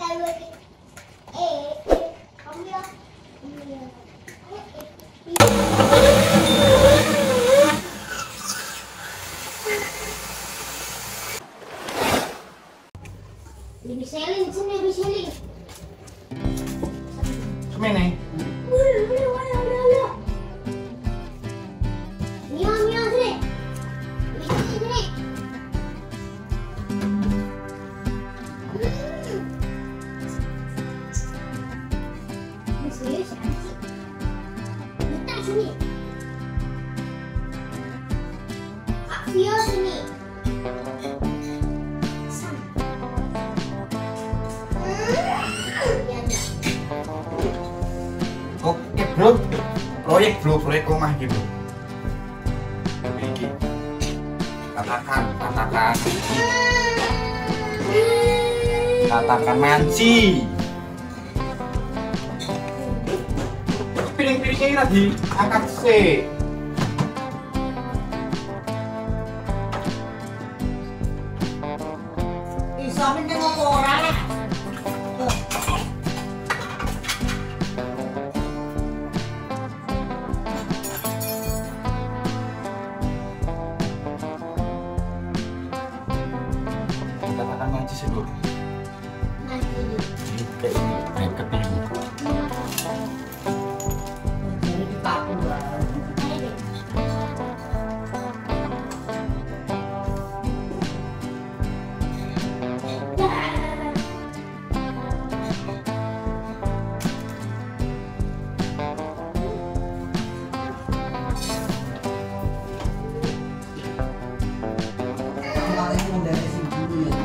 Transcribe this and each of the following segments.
Biselin sini, biselin. Kemana? Mio sini. Biselin sini. Serius ya? Letak sini. Kak Vio sini. Oke bro, proyek rumah gitu. Iki. Katakan manci. Piring-piringnya ini lagi angkat sih. Isamin dia mau orang. Katakan manci sih bro. Ini kayak ini, main ketimu. Jadi ditakut lah. Kemarin mau dari si guru ya.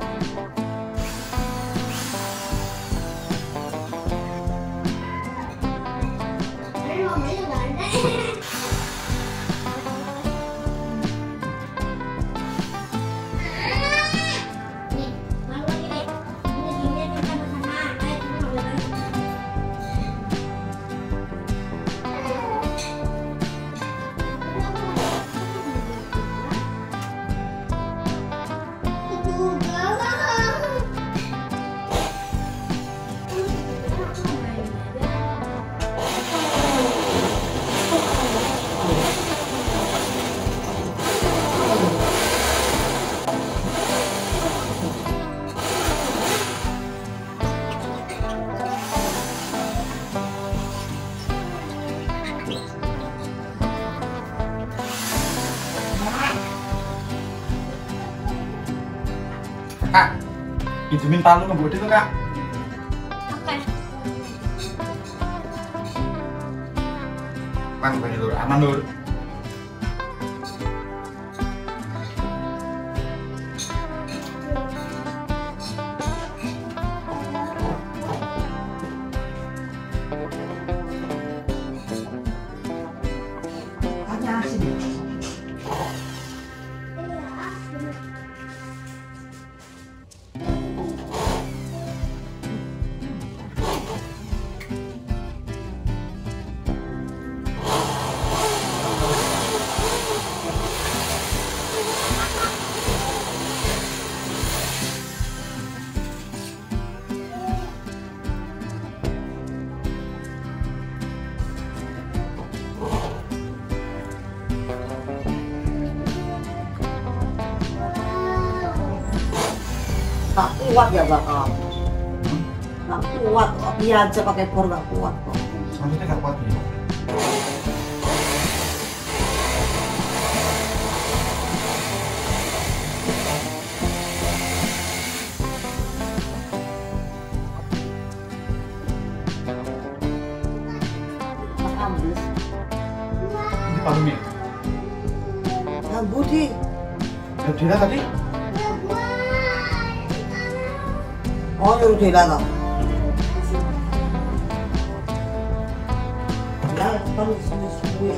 Kak, pinjemin palu ngebut itu kak. Oke. Bang, bang Nur, aman Nur. Hanya asin. Tak kuat ya bakal. Nggak kuat, api aja pakai bor nggak kuat kok. Selanjutnya gak kuat ya. Tak ambil. Ini palunya. Yang Budi, Udah dira tadi? oh yang udah datang. Ya, kalau sini semua.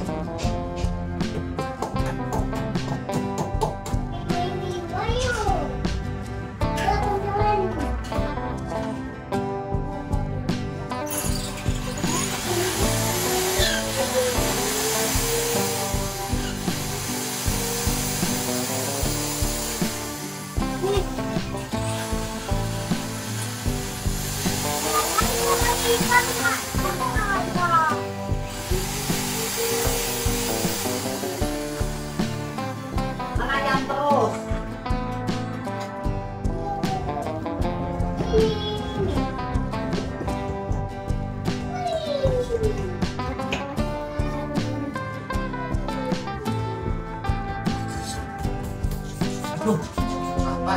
Loh, Apa?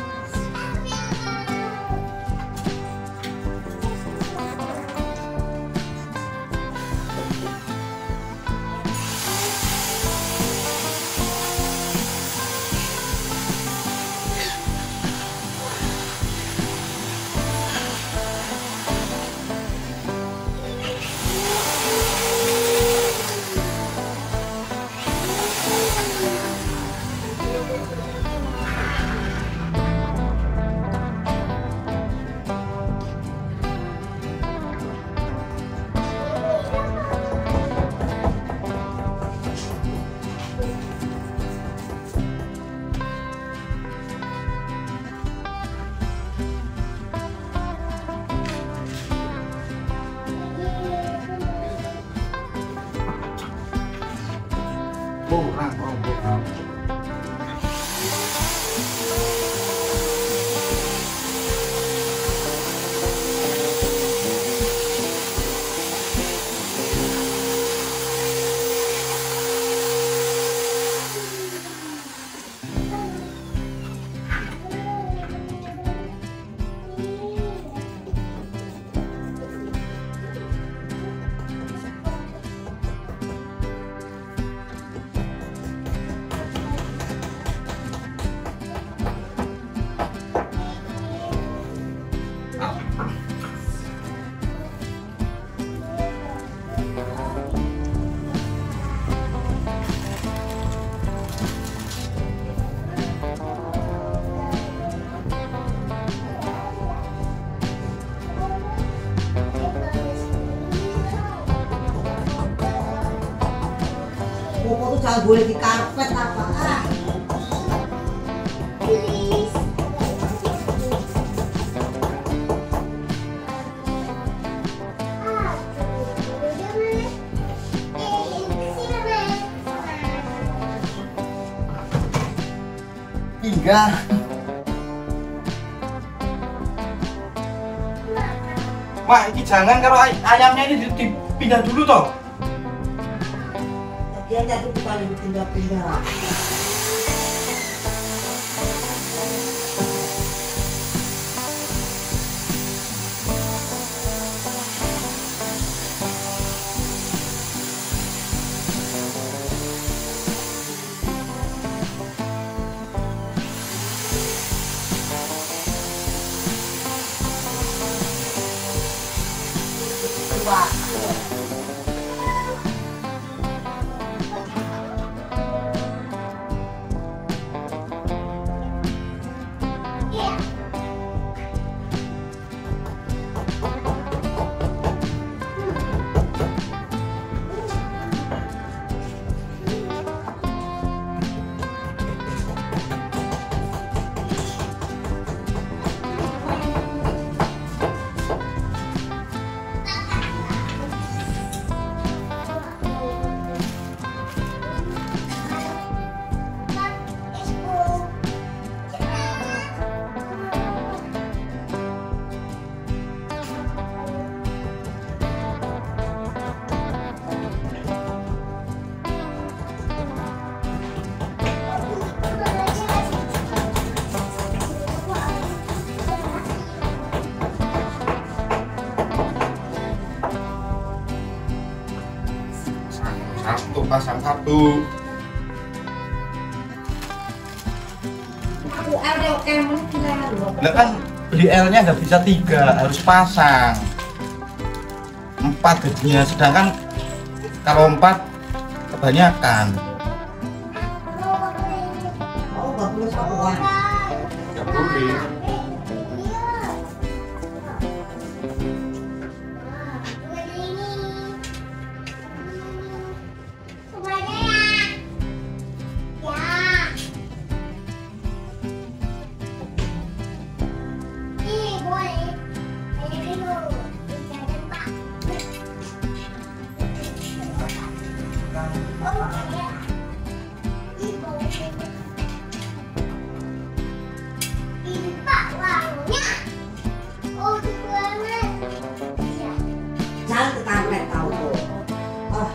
Kurang. Bobo tuh jangan boleh di karpet apa ah. Please. Hingga Mak, ini jangan kalau ayamnya ini dipindah dulu toh. Dia tadi bukan dipindah-pindah. Wah. Pasang satu. Aku ada oke menang loh. Lah kan beli L-nya nggak bisa 3, harus pasang 4 gajinya, sedangkan kalau 4 kebanyakan. Oh, nggak boleh satuan. Nggak boleh. Jangan ke karpet tahu tuh. Oh,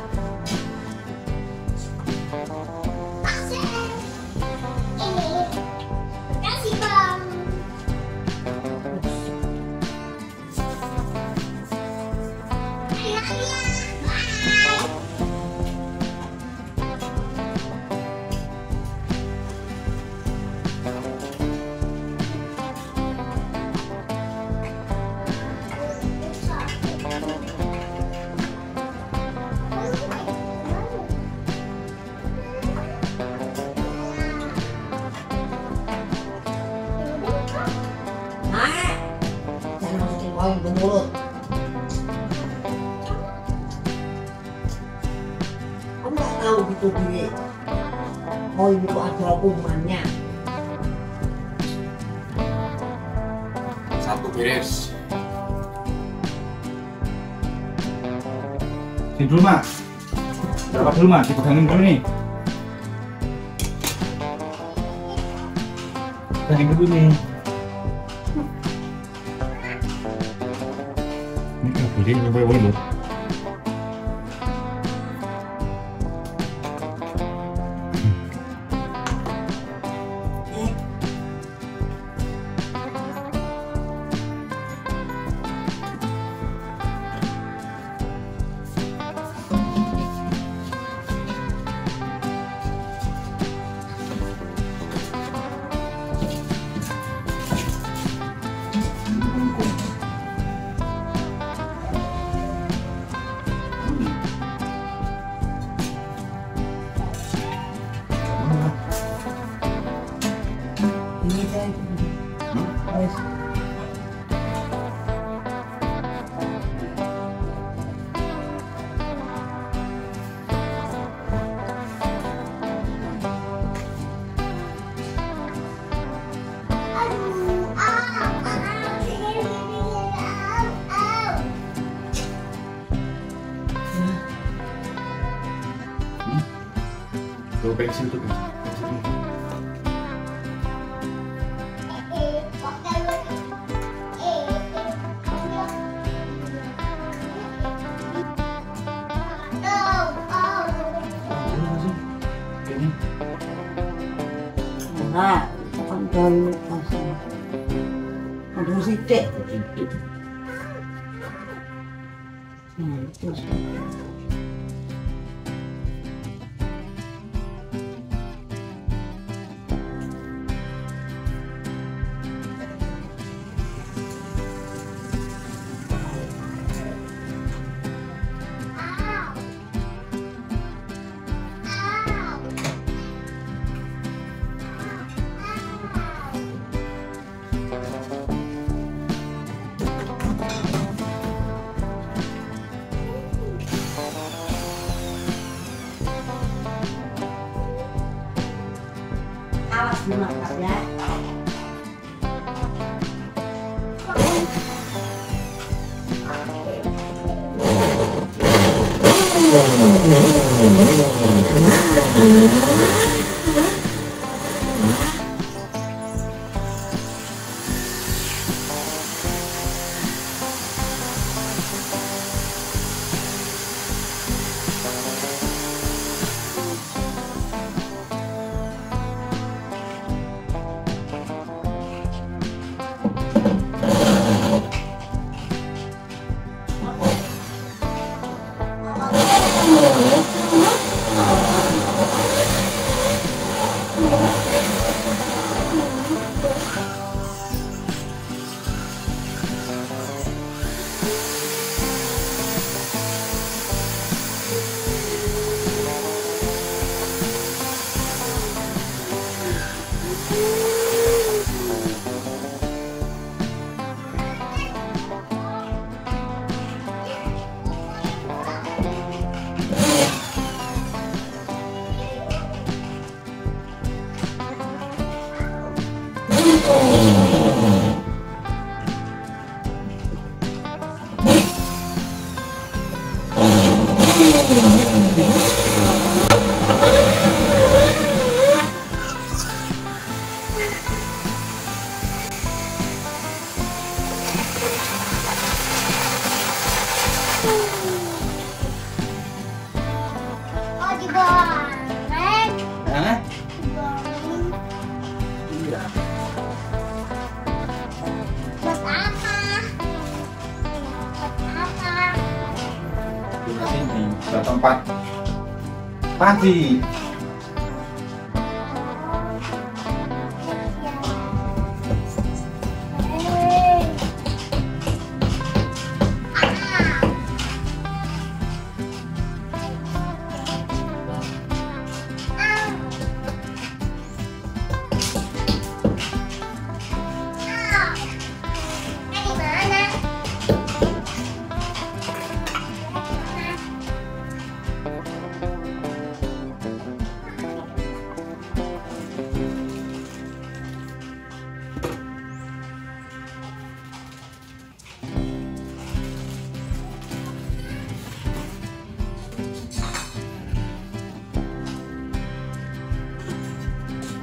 mulut. Kamu nggak tahu gitu di oh itu ada hukumannya. Satu beres. Sini dulu Mak. Berapa dulu Mak? Dipegangin dulu nih. Pegangin dulu nih. Ini kan beri sampai mulut. Ini saya. Wes. Tuh pensil tuh pensil. Nah, kontrol pasang. Kontrol sidik. Nah, terus. Awas dimakan ya. Oh, digoreng. Hah? Digoreng. Iya. Buat apa? Buat apa? Di sini ke tempat pagi.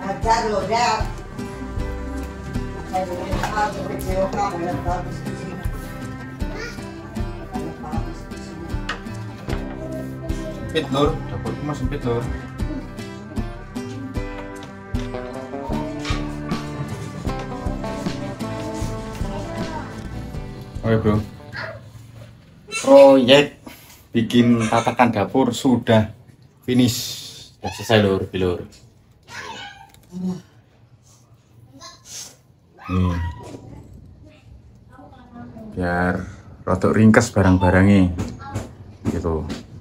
Ajar lo, Dad. Saya berusaha untuk video kamu yang bagus di sini. Yang bagus di sini. Sempit lur, dapurku mah sempit lur. Oke bro, proyek bikin tatakan dapur sudah finish, sudah selesai lur, lur. Nih, biar rotok ringkes barang-barangnya, gitu.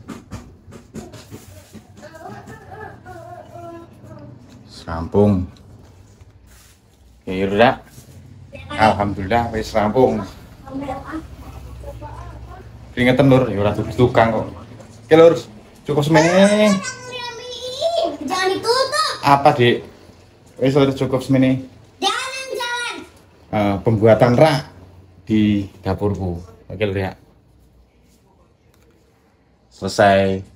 Rampung. Oke, udah. Alhamdulillah, wis rampung. Keringetan lur, ya ora tukang kok. Oke lur, cukup semene. Jangan ditutup. Apa Dik? Wis lur cukup semene. Jalan. Pembuatan rak di dapurku. Oke lur ya. Selesai.